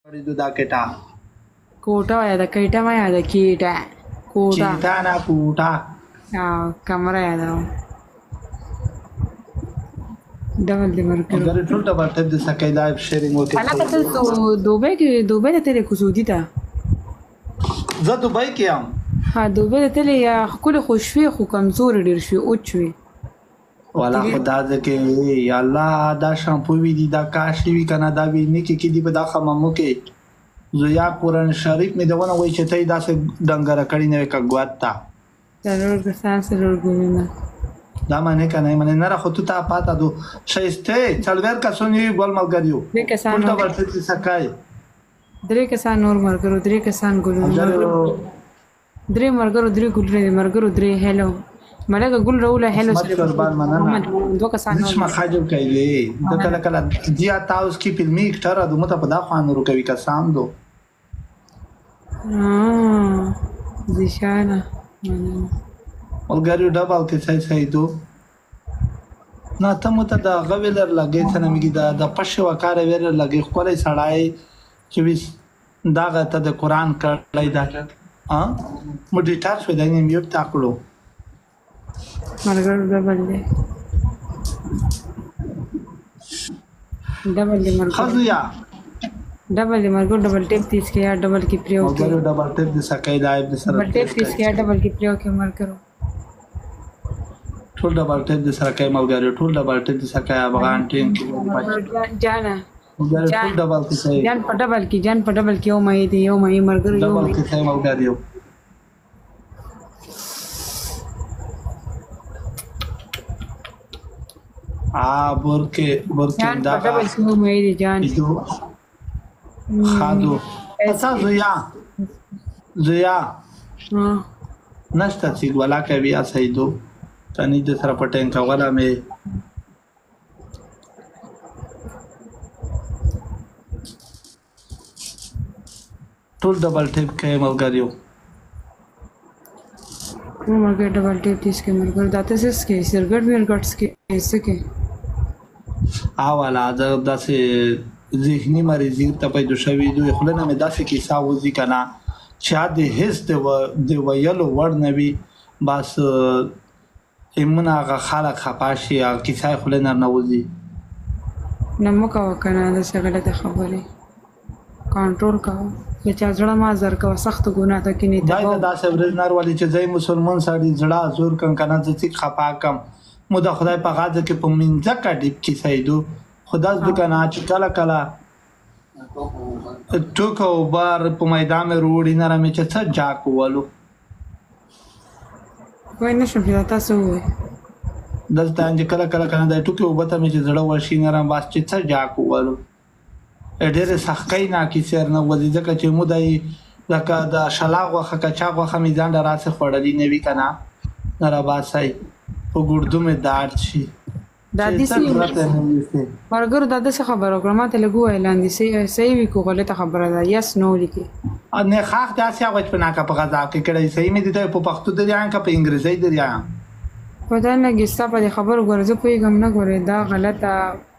Da केटा कोटा याद कैटा में याद कीटा कोटा चीटा ना कूटा कमरा याद डबल दिमर करो अगर टूटा बात है जैसा कि लाइव शेयरिंग होती अला कतल तो दुबई ده तेरे कुसूदी था زه दुबई کې یم ها दुबई ده تلي يا كل خوشوي خو کمزور ډیر شي اوچوي والا خدا دې کې یا الله دا شامپو وی دي دا کاشي وی کنه دا وی نه کې دي په دا خممو کې زویا قرآن شریف می دونه وای چې ته دا سه ډنګر کړی نه کا غواتا ضرور د سانس ضرور ګورنه دا معنی کنه معنی نه راخو ته پاتا دو شایسته چلور کا سونی ګول ملګریو دې کسان ټول ورته سکای درې کسان نور مرګرو درې کسان ګلو درې مرګرو درې هلو ملګر ګل روله هلو قربان مننه دوه کسان نش ما خاجب کایلی د کله کله دیا تاسو کی فلمي اکټر د مت په دا خوان روکوي کا سام دو زیشانه ولګریو ډبل کې صحیح دو نه ته مت دا غویلر لګی څنګه میګی دا پښه وکړه ویل لګی خپلې سړای چې دا غته د قران کړلای دا مډی ټاس و دنه میوټ تاکلو مرګر ډبل مرګر خزیا مرګر ډبل ټیپ تیس کې یا ډبل کې پریو کې ډبل ټیپ د سکای لایو د سره ډبل ټیپ تیس کې یا ډبل کې پریو کې مرګرو ټول ډبل ټیپ د سره کای ملګری ټول ډبل ټیپ د سکای افغان ټیم جانا ټول ډبل کې صحیح جان په ډبل کې یو مې دی یو مې مرګرو یو ډبل کې صحیح ملګری برکه دا ډبل کې یو مې دی جان خادو اسا زیا نشته چې ولا کوي اسې دو تني د سره پټین کا ولا مې ټول ډبل ټیپ کې ملګریو مرګ ډبل ټیپ تیس کې مرګ داته سس کې سرګټ ورګټس کې سکه والا داسې ذهني مریضی ته پیدا شوی دوی خلنه مې داسې کیسه وځي کنه چې د هیڅ د ویلو ور نه وي بس ایمنا غ خلق خپاشي او کیسه خلنه نه وځي نمو کا کنه د څه غلطه خبره کنټرول کا چې ځړه ما زر کا سخت ګناه ته کې نه دا داسې ورزنار والی چې ځای مسلمان سړي ځړه زور کنه چې خپا کم مو د خدای په غاړه کې په منځه کا ډیپ کې سیدو خدا د کنه چې کله کله ټوکو بار په میدان مې روړی نه رمې چې څه جاک والو وای نشم چې تاسو وای دلته چې کله کنه د ټوکو وبته مې چې زړه ورشي نه رم واس چې څه جاک والو ډېر سخکای نه کی سر نه وځي ځکه چې مو دای لکه د شلاغ وخه کچا وخه مې ځان دراسه خړلې نه وی کنه نه را باسای په ګردو مې دار شي دا دې سي مرګر دا څه خبره وکړه ماته لګو اعلان دي صحیح وی کو غلطه خبره ده یس نو لیکي نه خاخ داسې هغه په ناکه په غذا کې کړي صحیح مې دي په پښتو دريان کا په انګریزي دريان پته نه ګستا په خبرو ګورځو کوئی غم نه ګوري دا غلطه